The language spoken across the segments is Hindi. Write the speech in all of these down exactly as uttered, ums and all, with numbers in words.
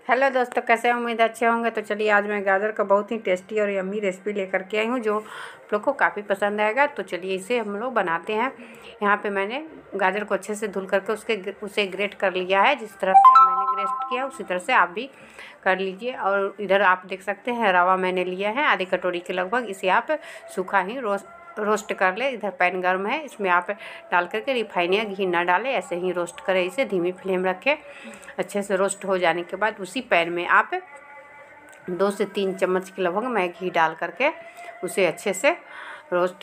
हेलो दोस्तों, कैसे हैं? उम्मीद अच्छे होंगे। तो चलिए, आज मैं गाजर का बहुत ही टेस्टी और यम्मी रेसिपी लेकर के आई हूँ जो आप लोग को काफ़ी पसंद आएगा। तो चलिए इसे हम लोग बनाते हैं। यहाँ पे मैंने गाजर को अच्छे से धुल करके उसके उसे ग्रेट कर लिया है। जिस तरह से मैंने ग्रेट किया उसी तरह से आप भी कर लीजिए। और इधर आप देख सकते हैं रवा मैंने लिया है आधी कटोरी के लगभग। इसे आप सूखा ही रोस्ट रोस्ट कर ले। इधर पैन गर्म है, इसमें आप डाल करके रिफाइन या घी ना डालें, ऐसे ही रोस्ट करें। इसे धीमी फ्लेम रखें। अच्छे से रोस्ट हो जाने के बाद उसी पैन में आप दो से तीन चम्मच के लगभग मैं घी डाल करके उसे अच्छे से रोस्ट,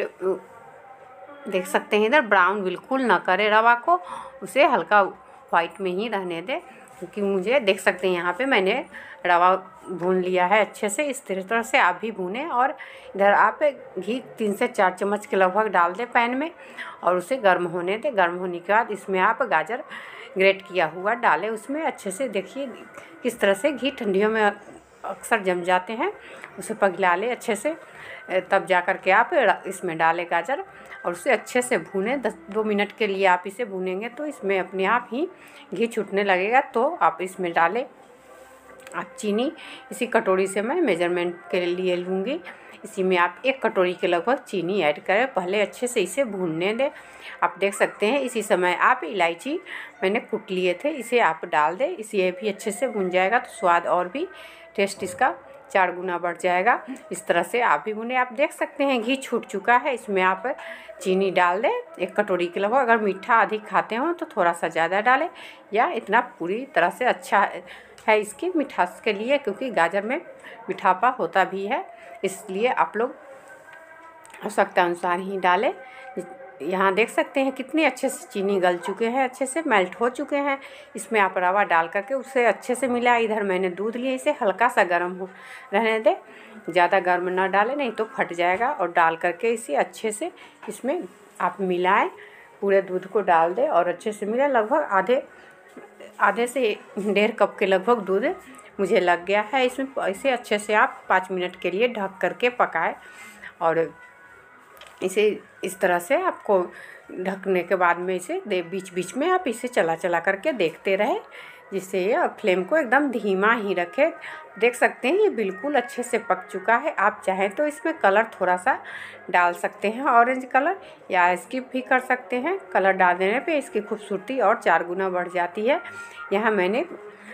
देख सकते हैं इधर ब्राउन बिल्कुल ना करें रवा को, उसे हल्का वाइट में ही रहने दें। क्योंकि मुझे देख सकते हैं यहाँ पे मैंने रवा भून लिया है अच्छे से। इस तरह से आप भी भूनें। और इधर आप घी तीन से चार चम्मच के लगभग डाल दें पैन में और उसे गर्म होने दें। गर्म होने के बाद इसमें आप गाजर ग्रेट किया हुआ डालें उसमें। अच्छे से देखिए किस तरह से घी ठंडियों में अक्सर जम जाते हैं, उसे पगला लें अच्छे से। तब जा कर के आप इसमें डालें गाजर और उसे अच्छे से भूनें। दस दो मिनट के लिए आप इसे भूनेंगे तो इसमें अपने आप ही घी छूटने लगेगा। तो आप इसमें डालें आप चीनी। इसी कटोरी से मैं मेजरमेंट के लिए लूँगी। इसी में आप एक कटोरी के लगभग चीनी ऐड करें। पहले अच्छे से इसे भूनने दें। आप देख सकते हैं इसी समय आप इलायची मैंने कूट लिए थे, इसे आप डाल दें। इसे भी अच्छे से भून जाएगा तो स्वाद और भी टेस्ट इसका चार गुना बढ़ जाएगा। इस तरह से आप भी भुने। आप देख सकते हैं घी छूट चुका है। इसमें आप चीनी डाल दें एक कटोरी के लगभग। अगर मीठा अधिक खाते हो तो थोड़ा सा ज़्यादा डालें, या इतना पूरी तरह से अच्छा है इसकी मिठास के लिए, क्योंकि गाजर में मीठापा होता भी है, इसलिए आप लोग आवश्यकता अनुसार ही डालें। यहाँ देख सकते हैं कितने अच्छे से चीनी गल चुके हैं, अच्छे से मेल्ट हो चुके हैं। इसमें आप रवा डाल करके उसे अच्छे से मिला। इधर मैंने दूध लिया, इसे हल्का सा गर्म हो रहने दें, ज़्यादा गर्म ना डालें नहीं तो फट जाएगा। और डाल करके इसे अच्छे से इसमें आप मिलाएं। पूरे दूध को डाल दें और अच्छे से मिलाएं। लगभग आधे आधे से डेढ़ कप के लगभग दूध मुझे लग गया है इसमें। इसे अच्छे से आप पाँच मिनट के लिए ढक करके पकाएं। और इसे इस तरह से आपको ढकने के बाद में इसे दे बीच बीच में आप इसे चला चला करके देखते रहें, जिससे ये फ्लेम को एकदम धीमा ही रखें। देख सकते हैं ये बिल्कुल अच्छे से पक चुका है। आप चाहें तो इसमें कलर थोड़ा सा डाल सकते हैं, ऑरेंज कलर, या स्किप भी कर सकते हैं। कलर डाल देने पे इसकी खूबसूरती और चार गुना बढ़ जाती है। यहाँ मैंने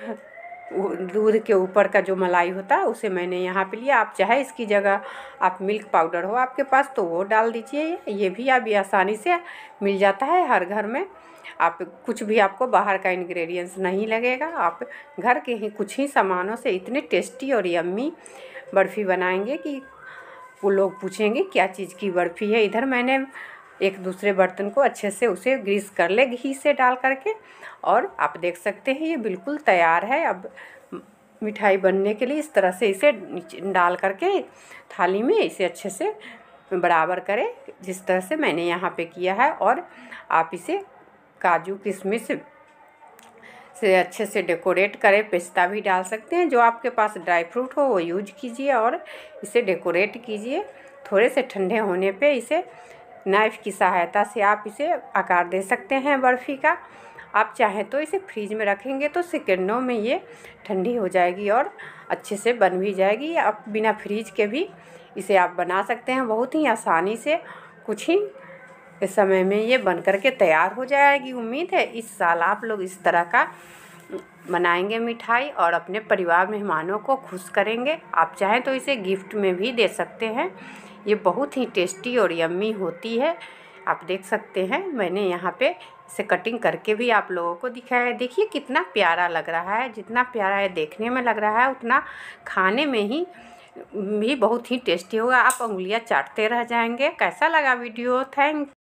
दूध के ऊपर का जो मलाई होता है उसे मैंने यहाँ पे लिया। आप चाहे इसकी जगह आप मिल्क पाउडर हो आपके पास तो वो डाल दीजिए। ये भी आप आसानी से मिल जाता है हर घर में। आप कुछ भी आपको बाहर का इंग्रेडिएंट्स नहीं लगेगा। आप घर के ही कुछ ही सामानों से इतने टेस्टी और यम्मी बर्फ़ी बनाएंगे कि वो लोग पूछेंगे क्या चीज़ की बर्फ़ी है। इधर मैंने एक दूसरे बर्तन को अच्छे से उसे ग्रीस कर ले घी से डाल करके। और आप देख सकते हैं ये बिल्कुल तैयार है अब मिठाई बनने के लिए। इस तरह से इसे डाल करके थाली में इसे अच्छे से बराबर करें, जिस तरह से मैंने यहाँ पे किया है। और आप इसे काजू किशमिश से अच्छे से डेकोरेट करें। पिस्ता भी डाल सकते हैं, जो आपके पास ड्राई फ्रूट हो वो यूज कीजिए और इसे डेकोरेट कीजिए। थोड़े से ठंडे होने पे इसे नाइफ़ की सहायता से आप इसे आकार दे सकते हैं बर्फ़ी का। आप चाहें तो इसे फ्रीज में रखेंगे तो सेकंडों में ये ठंडी हो जाएगी और अच्छे से बन भी जाएगी। आप बिना फ्रीज के भी इसे आप बना सकते हैं बहुत ही आसानी से। कुछ ही समय में ये बन कर के तैयार हो जाएगी। उम्मीद है इस साल आप लोग इस तरह का बनाएंगे मिठाई और अपने परिवार मेहमानों को खुश करेंगे। आप चाहें तो इसे गिफ्ट में भी दे सकते हैं। ये बहुत ही टेस्टी और यम्मी होती है। आप देख सकते हैं मैंने यहाँ पे इसे कटिंग करके भी आप लोगों को दिखाया है। देखिए कितना प्यारा लग रहा है। जितना प्यारा है देखने में लग रहा है उतना खाने में ही भी बहुत ही टेस्टी होगा। आप उंगलियां चाटते रह जाएंगे। कैसा लगा वीडियो? थैंक